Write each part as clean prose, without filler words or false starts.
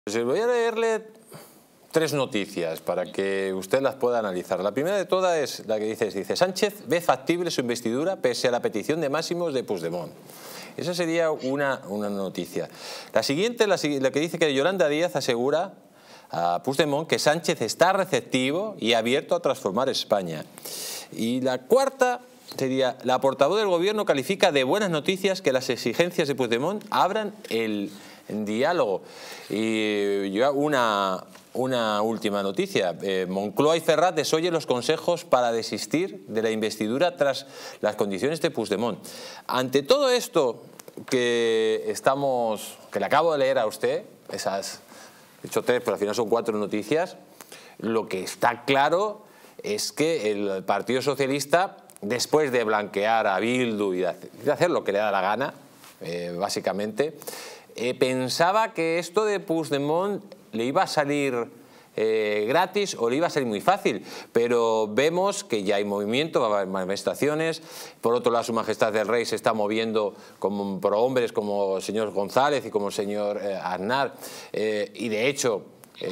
Pues voy a leerle tres noticias para que usted las pueda analizar. La primera de todas es la que dice Sánchez ve factible su investidura pese a la petición de máximos de Puigdemont. Esa sería una noticia. La siguiente, la que dice que Yolanda Díaz asegura a Puigdemont que Sánchez está receptivo y abierto a transformar España. Y la cuarta sería: la portavoz del gobierno califica de buenas noticias que las exigencias de Puigdemont abran el diálogo. Y yo una última noticia: Moncloa y Ferrat desoyen los consejos para desistir de la investidura tras las condiciones de Puigdemont. Ante todo esto que le acabo de leer a usted, esas, he dicho tres, pero al final son cuatro noticias, lo que está claro es que el Partido Socialista, después de blanquear a Bildu y de hacer lo que le da la gana, básicamente, pensaba que esto de Puigdemont le iba a salir gratis o le iba a salir muy fácil, pero vemos que ya hay movimiento, va a haber manifestaciones. Por otro lado, Su Majestad el Rey se está moviendo por hombres como el señor González y como el señor Aznar, y de hecho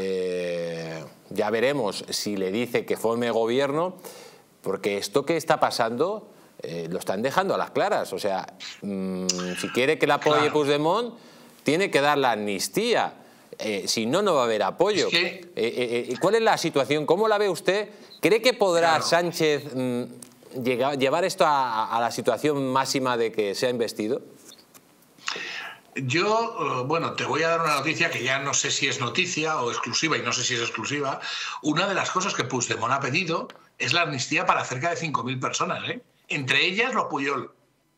ya veremos si le dice que forme gobierno, porque esto que está pasando lo están dejando a las claras. O sea, si quiere que le apoye Puigdemont, tiene que dar la amnistía. Si no, no va a haber apoyo. Es que... ¿Cuál es la situación? ¿Cómo la ve usted? ¿Cree que podrá Sánchez llevar esto a la situación máxima de que sea investido? Yo, bueno, te voy a dar una noticia que ya no sé si es noticia o exclusiva, y no sé si es exclusiva. Una de las cosas que Puigdemont ha pedido es la amnistía para cerca de 5.000 personas, ¿eh? Entre ellas los Puyol.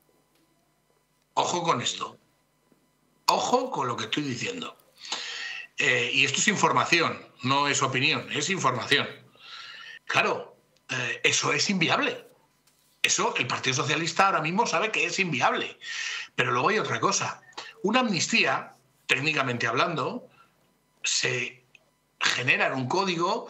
Ojo con esto. Ojo con lo que estoy diciendo. Y esto es información, no es opinión, es información. Claro, eso es inviable. Eso el Partido Socialista ahora mismo sabe que es inviable. Pero luego hay otra cosa. Una amnistía, técnicamente hablando, se genera en un código,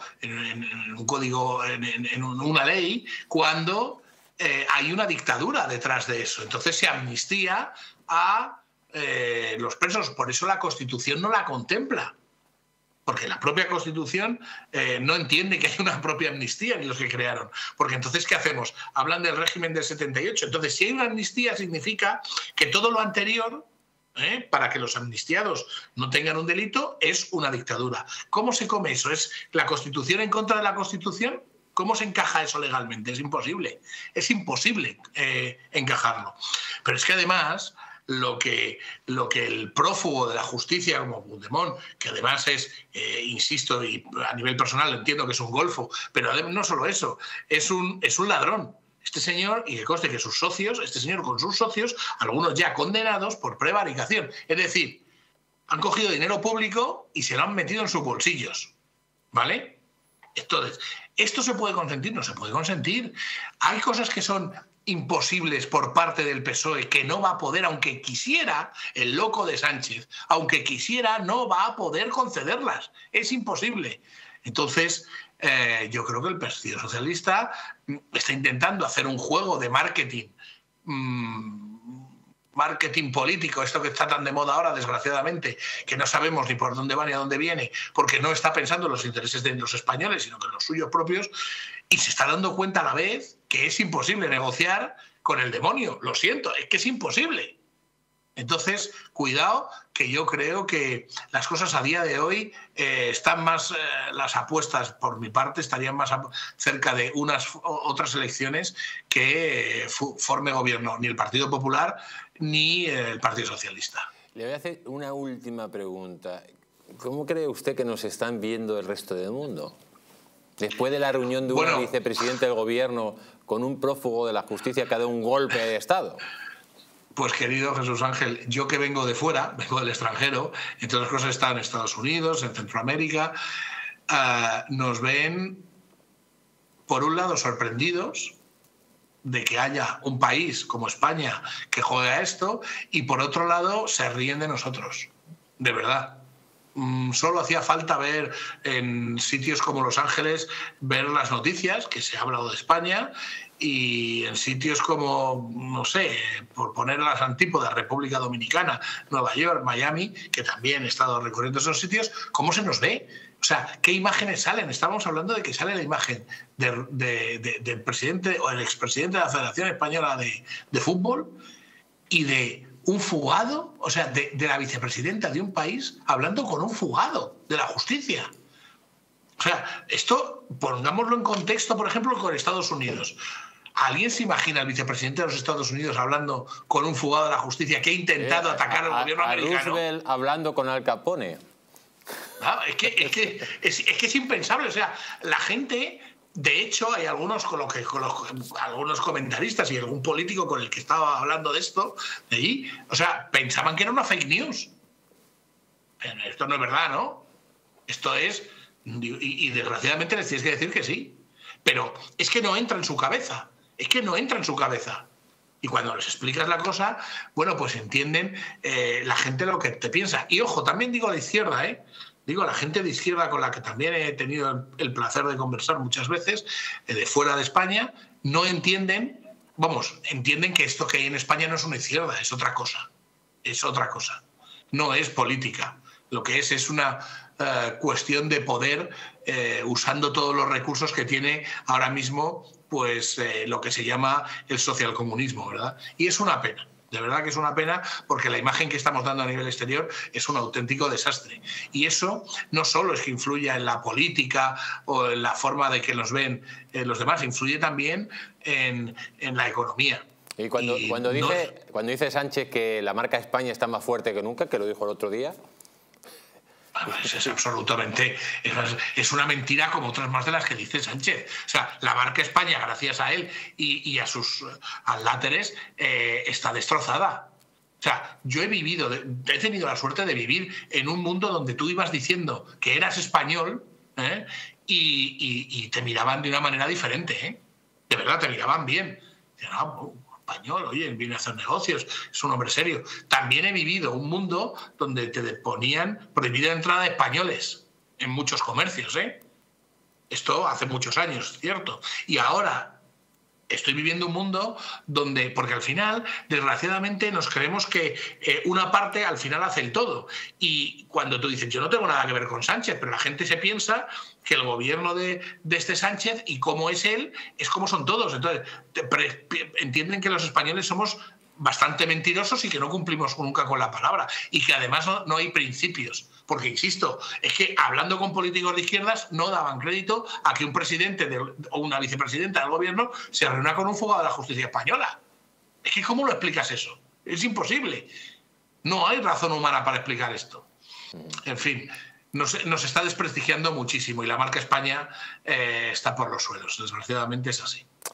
en una ley, cuando hay una dictadura detrás de eso. Entonces se amnistía a los presos. Por eso la Constitución no la contempla. Porque la propia Constitución no entiende que hay una propia amnistía, ni los que crearon. Porque entonces, ¿qué hacemos? Hablan del régimen del 78. Entonces, si hay una amnistía, significa que todo lo anterior, para que los amnistiados no tengan un delito, es una dictadura. ¿Cómo se come eso? ¿Es la Constitución en contra de la Constitución? ¿Cómo se encaja eso legalmente? Es imposible. Es imposible encajarlo. Pero es que además... Lo que el prófugo de la justicia como Puigdemont, que además es, insisto, y a nivel personal entiendo que es un golfo, pero no solo eso, es un ladrón. Este señor, y que conste que sus socios, este señor con sus socios, algunos ya condenados por prevaricación. Es decir, han cogido dinero público y se lo han metido en sus bolsillos. ¿Vale? Entonces, ¿esto se puede consentir? No se puede consentir. Hay cosas que son imposibles por parte del PSOE, que no va a poder, aunque quisiera, el loco de Sánchez, aunque quisiera, no va a poder concederlas. Es imposible. Entonces, yo creo que el Partido Socialista está intentando hacer un juego de marketing, marketing político, esto que está tan de moda ahora, desgraciadamente, que no sabemos ni por dónde va ni a dónde viene, porque no está pensando en los intereses de los españoles, sino que en los suyos propios, y se está dando cuenta a la vez que es imposible negociar con el demonio. Lo siento, es que es imposible. Entonces, cuidado, que yo creo que las cosas a día de hoy están más, las apuestas por mi parte estarían más cerca de otras elecciones que forme gobierno ni el Partido Popular ni el Partido Socialista. Le voy a hacer una última pregunta. ¿Cómo cree usted que nos están viendo el resto del mundo? Después de la reunión de una vicepresidenta del gobierno con un prófugo de la justicia que ha dado un golpe de Estado. Pues querido Jesús Ángel, yo que vengo de fuera, vengo del extranjero, entre otras cosas he estado en Estados Unidos, en Centroamérica, nos ven, por un lado, sorprendidos de que haya un país como España que juegue a esto, y por otro lado, se ríen de nosotros, de verdad. Solo hacía falta ver en sitios como Los Ángeles, ver las noticias, que se ha hablado de España, y en sitios como, no sé, por poner las antípodas, República Dominicana, Nueva York, Miami, que también he estado recorriendo esos sitios, ¿cómo se nos ve? O sea, ¿qué imágenes salen? Estábamos hablando de que sale la imagen del presidente o el expresidente de la Federación Española de Fútbol y de un fugado, o sea, de la vicepresidenta de un país hablando con un fugado de la justicia. O sea, esto, pongámoslo en contexto, por ejemplo, con Estados Unidos. ¿Alguien se imagina al vicepresidente de los Estados Unidos hablando con un fugado de la justicia que ha intentado atacar al gobierno americano? Roosevelt hablando con Al Capone. No, es que es impensable. O sea, la gente, de hecho, hay algunos algunos comentaristas y algún político con el que estaba hablando de esto, de allí, o sea, pensaban que era una fake news. Pero esto no es verdad, ¿no? Esto es... Y desgraciadamente les tienes que decir que sí. Pero es que no entra en su cabeza. Es que no entra en su cabeza. Y cuando les explicas la cosa, bueno, pues entienden la gente lo que te piensa. Y ojo, también digo a la izquierda, digo a la gente de izquierda con la que también he tenido el placer de conversar muchas veces, de fuera de España, no entienden, entienden que esto que hay en España no es una izquierda, es otra cosa. Es otra cosa. No es política. Lo que es una cuestión de poder usando todos los recursos que tiene ahora mismo pues lo que se llama el socialcomunismo, ¿verdad? Y es una pena, de verdad que es una pena, porque la imagen que estamos dando a nivel exterior es un auténtico desastre. Y eso no solo es que influya en la política o en la forma de que nos ven los demás, influye también en la economía. Y cuando dice Sánchez que la marca España está más fuerte que nunca, que lo dijo el otro día... Es absolutamente, es una mentira como otras más de las que dice Sánchez. O sea, la marca España, gracias a él y a sus adláteres, está destrozada. O sea, yo he tenido la suerte de vivir en un mundo donde tú ibas diciendo que eras español y te miraban de una manera diferente. De verdad, te miraban bien. Español, oye, viene a hacer negocios, es un hombre serio. También he vivido un mundo donde te ponían prohibida entrada de españoles en muchos comercios, Esto hace muchos años, ¿cierto? Y ahora estoy viviendo un mundo donde, porque al final, desgraciadamente, nos creemos que una parte al final hace el todo. Y cuando tú dices, yo no tengo nada que ver con Sánchez, pero la gente se piensa que el gobierno de este Sánchez y cómo es él, es como son todos. Entonces, entienden que los españoles somos bastante mentirosos y que no cumplimos nunca con la palabra. Y que además no hay principios. Porque, insisto, es que hablando con políticos de izquierdas no daban crédito a que un presidente o una vicepresidenta del gobierno se reúna con un fugado de la justicia española. Es que ¿cómo lo explicas eso? Es imposible. No hay razón humana para explicar esto. En fin, nos está desprestigiando muchísimo y la marca España está por los suelos. Desgraciadamente es así.